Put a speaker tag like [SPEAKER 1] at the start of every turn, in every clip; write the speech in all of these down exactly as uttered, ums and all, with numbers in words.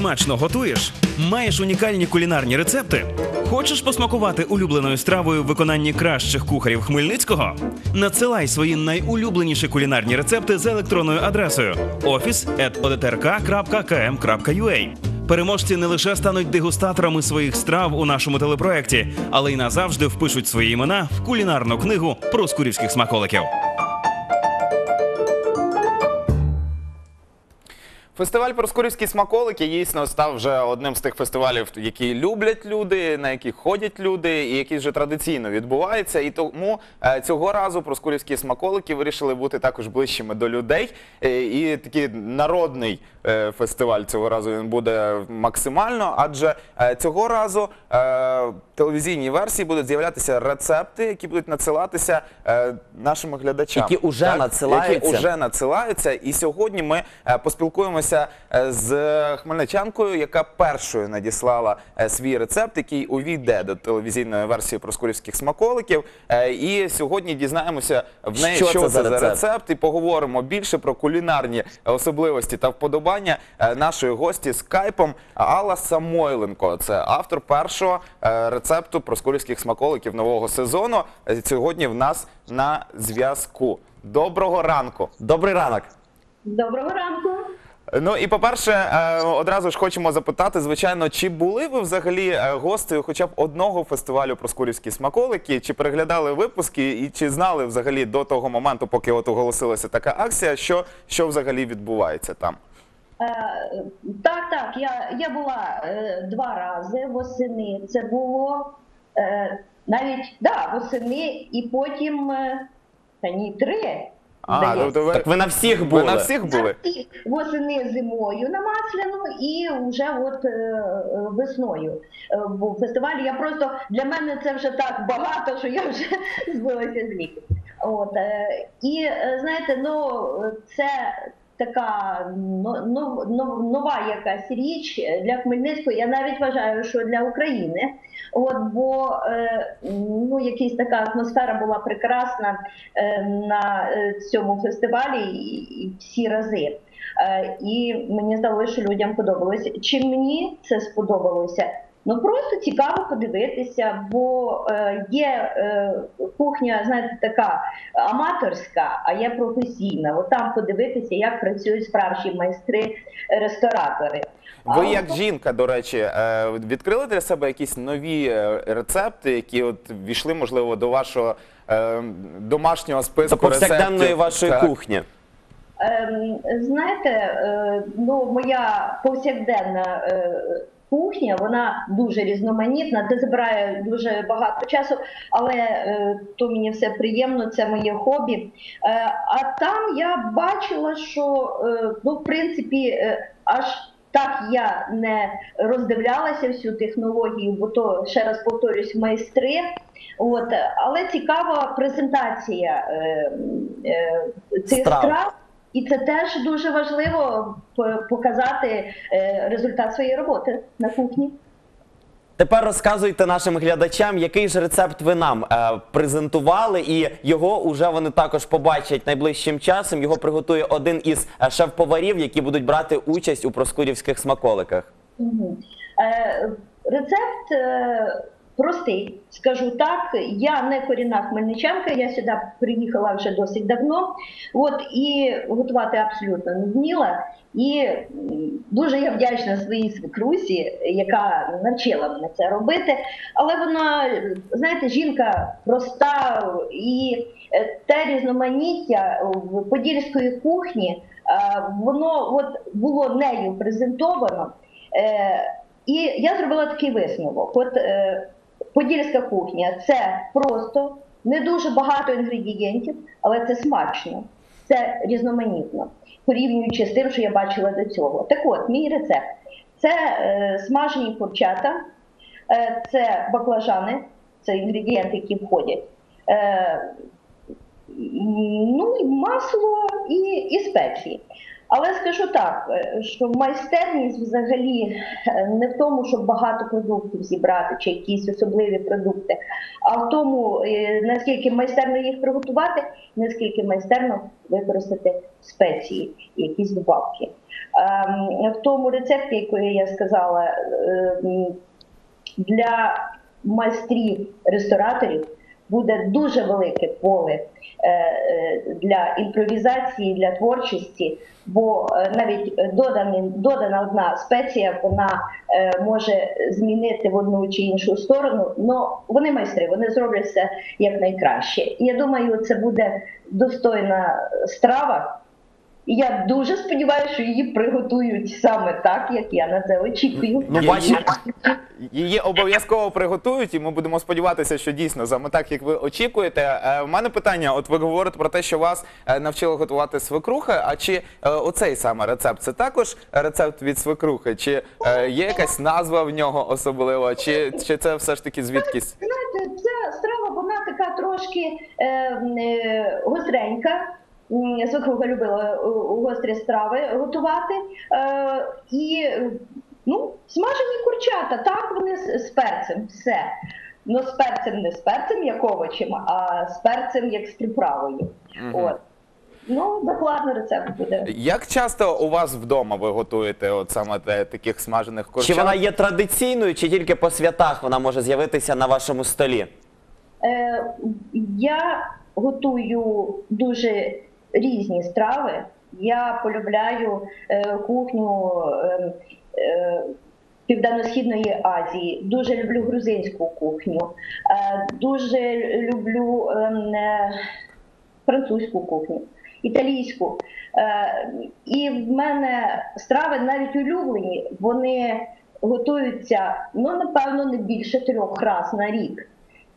[SPEAKER 1] Смачно готуєш? Маєш унікальні кулінарні рецепти? Хочеш посмакувати улюбленою стравою в виконанні кращих кухарів Хмельницького? Надсилай свої найулюбленіші кулінарні рецепти за електронною адресою офіс крапка о д т р к крапка к м крапка ю а. Переможці не лише стануть дегустаторами своїх страв у нашому телепроекті, але й назавжди впишуть свої імена в кулінарну книгу проскурівських смаколиків.
[SPEAKER 2] Фестиваль «Проскурівські смаколики» дійсно став вже одним з тих фестивалів, які люблять люди, на які ходять люди і які вже традиційно відбуваються. І тому цього разу проскурівські смаколики вирішили бути також ближчими до людей. І такий народний фестиваль цього разу він буде максимально, адже цього разу в телевізійній версії будуть з'являтися рецепти, які будуть надсилатися нашим глядачам.
[SPEAKER 3] Які вже надсилаються.
[SPEAKER 2] Які вже надсилаються. І сьогодні ми поспілкуємося з хмельничанкою, яка першою надіслала свій рецепт, який увійде до телевізійної версії проскурівських смаколиків. І сьогодні дізнаємося в неї, що, що це за рецепт? рецепт, і поговоримо більше про кулінарні особливості та вподобання нашої гості скайпом Алла Самойленко. Це автор першого рецепту проскурівських смаколиків нового сезону. Сьогодні в нас на зв'язку. Доброго ранку.
[SPEAKER 3] Добрий ранок.
[SPEAKER 4] Доброго ранку.
[SPEAKER 2] Ну і, по-перше, одразу ж хочемо запитати, звичайно, чи були ви взагалі гостею хоча б одного фестивалю «Проскурівські смаколики», чи переглядали випуски, і чи знали взагалі до того моменту, поки от оголосилася така акція, що, що взагалі відбувається там?
[SPEAKER 4] Е, так, так, я, я була е, два рази восени, це було е, навіть, да, восени, і потім, е, та ні, три.
[SPEAKER 2] А, тобто ви,
[SPEAKER 3] так ви на всіх були?
[SPEAKER 2] Ви на всіх були?
[SPEAKER 4] На всіх. Восени зимою на Масляну і вже от е, весною е, був фестиваль. Я просто, для мене це вже так багато, що я вже збилася з ліку. От, е, і, е, знаєте, ну, це така но, но, но, нова якась річ для Хмельницького, я навіть вважаю, що для України. От, бо е, ну, якась така атмосфера була прекрасна е, на цьому фестивалі і, і всі рази. Е, і мені здалося, що людям подобалося. Чи мені це сподобалося? Ну, просто цікаво подивитися, бо е, є е, кухня, знаєте, така аматорська, а є професійна. От там подивитися, як працюють справжні майстри-ресторатори.
[SPEAKER 2] Ви як жінка, до речі, відкрили для себе якісь нові рецепти, які от ввійшли, можливо, до вашого е, домашнього списку
[SPEAKER 3] до
[SPEAKER 2] рецептів?
[SPEAKER 3] До повсякденної вашої
[SPEAKER 2] так.
[SPEAKER 3] кухні.
[SPEAKER 4] Е, знаєте, е, ну, моя повсякденна е, кухня, вона дуже різноманітна, це забирає дуже багато часу, але е, то мені все приємно, це моє хобі. Е, а там я бачила, що, е, ну, в принципі, е, аж так я не роздивлялася всю технологію, бо то, ще раз повторюсь, майстри. От, але цікава презентація е, е, цих
[SPEAKER 3] страв.
[SPEAKER 4] страв. І це теж дуже важливо показати результат своєї роботи на кухні.
[SPEAKER 3] Тепер розказуйте нашим глядачам, який ж рецепт ви нам е, презентували, і його уже вони також побачать найближчим часом. Його приготує один із шеф-поварів, які будуть брати участь у проскурівських смаколиках.
[SPEAKER 4] Угу. Е, рецепт е, простий, скажу так. Я не корінна хмельничанка, я сюди приїхала вже досить давно. От, і готувати абсолютно не вміла. І дуже я вдячна своїй свекрусі, яка навчила мене це робити. Але вона, знаєте, жінка проста, і те різноманіття в подільської кухні, воно от було нею презентовано. І я зробила такий висновок. От подільська кухня – це просто не дуже багато інгредієнтів, але це смачно, це різноманітно, порівнюючи з тим, що я бачила до цього. Так от, мій рецепт – це е, смажені курчата, е, це баклажани, це інгредієнти, які входять, е, ну, і масло і, і спеції. Але скажу так, е, що майстерність взагалі е, не в тому, щоб багато продуктів зібрати чи якісь особливі продукти, а в тому, е, наскільки майстерно їх приготувати, наскільки майстерно використати спеції, якісь добавки. Ем, В тому рецепті, який я сказала, е, м, для майстрів, рестораторів буде дуже велике поле е, е, для імпровізації, для творчості, бо е, навіть додані, додана одна спеція, вона е, може змінити в одну чи іншу сторону, але вони майстри, вони зроблять все якнайкраще. І я думаю, це буде достойна страва. І я дуже сподіваюся, що її приготують саме так, як я на це очікую.
[SPEAKER 3] Ну,
[SPEAKER 2] Її-
[SPEAKER 3] бачите,
[SPEAKER 2] Її обов'язково приготують, і ми будемо сподіватися, що дійсно саме так, як ви очікуєте. Е, У мене питання: от ви говорите про те, що вас е, навчили готувати свекрухи. А чи е, оцей саме рецепт це також рецепт від свекрухи? Чи е, є якась назва в нього особлива? Чи, чи це все ж таки звідкись?
[SPEAKER 4] Знаєте, ця страва, вона така трошки е, е, гостренька. М, Свекруха любила е, гострі страви готувати. Е, і, ну, смажені курчата, так, вони з, з перцем, все. Ну, з перцем не з перцем, як овочем, а з перцем, як з приправою.
[SPEAKER 2] Мгм.
[SPEAKER 4] От. Ну, докладно рецепт буде.
[SPEAKER 2] Як часто у вас вдома ви готуєте от саме те- таких смажених
[SPEAKER 3] чи
[SPEAKER 2] курчат?
[SPEAKER 3] вона є традиційною, чи тільки по святах вона може з'явитися на вашому столі?
[SPEAKER 4] Е, я готую дуже різні страви. Я полюбляю е, кухню е, е, Південно-Східної Азії, дуже люблю грузинську кухню, е, дуже люблю е, е, французьку кухню, італійську. Е, і в мене страви навіть улюблені, вони готуються, ну, напевно, не більше трьох разів на рік.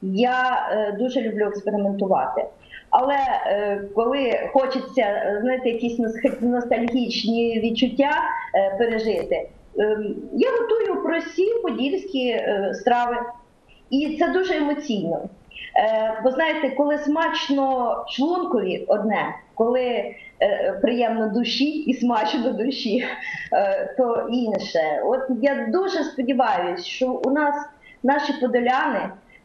[SPEAKER 4] Я е, дуже люблю експериментувати. Але е, коли хочеться, е, знаєте, якісь нос- ностальгічні відчуття е, пережити, е, я готую прості подільські е, страви. І це дуже емоційно. Е, бо знаєте, коли смачно шлункові одне, коли е, приємно душі і смачно душі, е, то інше. От я дуже сподіваюся, що у нас наші подоляни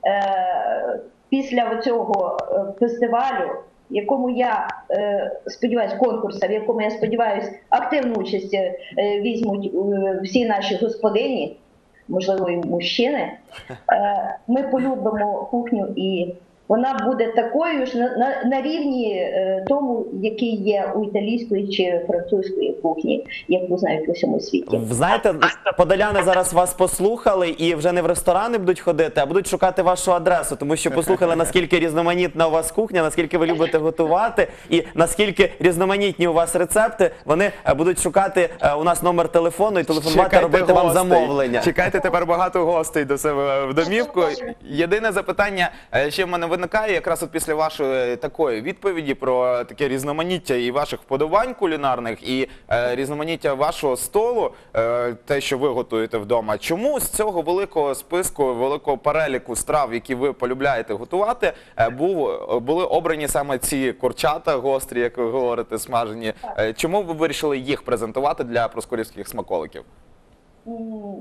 [SPEAKER 4] е, після цього фестивалю, в якому я е, сподіваюся, конкурсу, в якому я сподіваюся, активну участь е, візьмуть е, всі наші господині, можливо, і мужчини, е, ми полюбимо кухню, і вона буде такою ж на, на, на рівні е, тому, який є у італійської чи французької кухні, яку знають у всьому світі.
[SPEAKER 3] Знаєте, подоляни зараз вас послухали і вже не в ресторани будуть ходити, а будуть шукати вашу адресу, тому що послухали, наскільки різноманітна у вас кухня, наскільки ви любите готувати і наскільки різноманітні у вас рецепти. Вони е, будуть шукати е, у нас номер телефону і телефонувати,
[SPEAKER 2] Чекайте
[SPEAKER 3] робити вам
[SPEAKER 2] гостей.
[SPEAKER 3] замовлення.
[SPEAKER 2] Чекайте тепер багато гостей до себе в домівку. Єдине запитання, е, ще в мене виникає якраз от після вашої такої відповіді про таке різноманіття і ваших вподобань кулінарних, і е, різноманіття вашого столу, е, те, що ви готуєте вдома. Чому з цього великого списку, великого переліку страв, які ви полюбляєте готувати, е, був, були обрані саме ці курчата гострі, як ви говорите, смажені? Е, чому ви вирішили їх презентувати для проскурівських смаколиків?
[SPEAKER 4] М,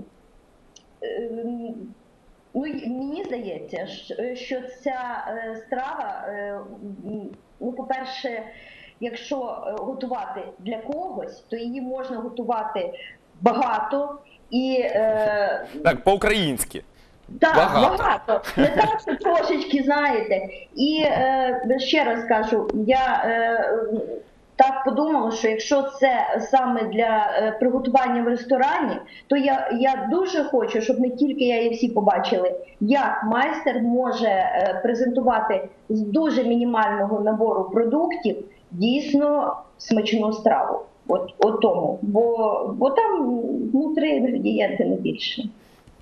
[SPEAKER 4] ем, Ну, й- мені здається, щ- що ця е, страва, е, м, ну, по-перше, якщо е, готувати для когось, то її можна готувати багато і е,
[SPEAKER 2] Так, по-українськи.
[SPEAKER 4] так,
[SPEAKER 2] Багато.
[SPEAKER 4] багато. Не так, що трошечки, знаєте. І е, ще раз кажу, я е, так подумала, що якщо це саме для е, приготування в ресторані, то я, я дуже хочу, щоб не тільки я і всі побачили, як майстер може е, презентувати з дуже мінімального набору продуктів дійсно смачну страву. От, от тому. Бо, бо там ну, три інгредієнти, не більше.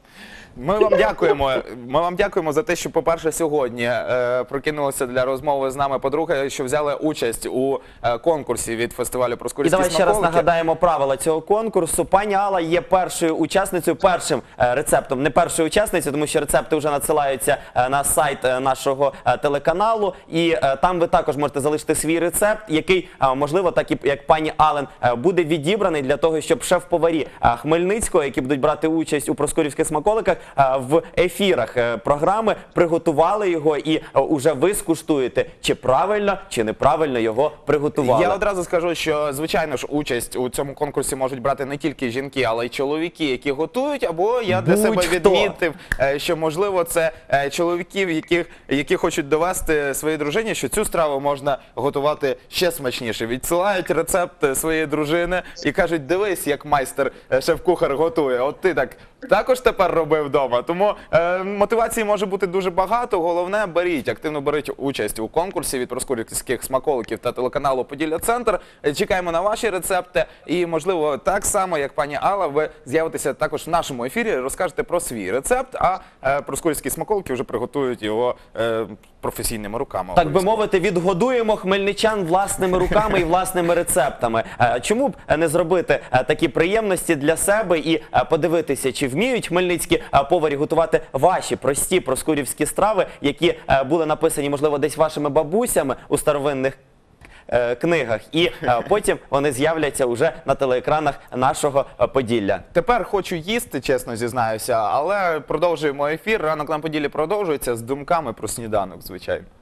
[SPEAKER 2] Ми вам дякуємо. Ми вам дякуємо за те, що, по-перше, сьогодні е, прокинулися для розмови з нами. По-друге, що взяли участь у е, конкурсі від фестивалю
[SPEAKER 3] І
[SPEAKER 2] Проскурівські
[SPEAKER 3] давай ще раз
[SPEAKER 2] смаколики.
[SPEAKER 3] нагадаємо правила цього конкурсу. Пані Алла є першою учасницею, першим е, рецептом, не першою учасницею, тому що рецепти вже надсилаються е, на сайт е, нашого е, телеканалу. І е, там ви також можете залишити свій рецепт, який, е, можливо, так і як пані Ален, е, буде відібраний для того, щоб шеф-поварі е, Хмельницького, які будуть брати участь у проскурівських смаколиках, е, в ефірах е, програми приготували його, і е, уже ви скуштуєте, чи правильно, чи неправильно його приготували.
[SPEAKER 2] Я одразу скажу, що, звичайно ж, участь у цьому конкурсі можуть брати не тільки жінки, але й чоловіки, які готують, або я для себе
[SPEAKER 3] Будь-хто.
[SPEAKER 2] відмітив, е, що, можливо, це е, чоловіків, яких, які хочуть довести своїй дружині, що цю страву можна готувати ще смачніше. Відсилають рецепт своєї дружини і кажуть, дивись, як майстер, е, шеф-кухар готує, от ти так також тепер робив вдома. Тому е, мотивації може бути дуже багато, головне, беріть, активно беріть участь у конкурсі від проскурівських смаколиків та телеканалу Поділля Центр. Е, Чекаємо на ваші рецепти і, можливо, так само, як пані Алла, ви з'явитеся також в нашому ефірі, розкажете про свій рецепт, а е, проскурівські смаколики вже приготують його е, професійними руками.
[SPEAKER 3] Так би мовити, відгодуємо хмельничан власними руками і власними рецептами. Е, Чому б не зробити е, такі приємності для себе і е, подивитися, чи вміють хмельницькі е, поварі готувати ваші прості проскурівські страви, які е, були написані, можливо, десь вашими бабусями у старовинних е, книгах. І е, потім вони з'являться уже на телеекранах нашого е, Поділля.
[SPEAKER 2] Тепер хочу їсти, чесно зізнаюся, але продовжуємо ефір. Ранок на Поділлі продовжується з думками про сніданок, звичайно.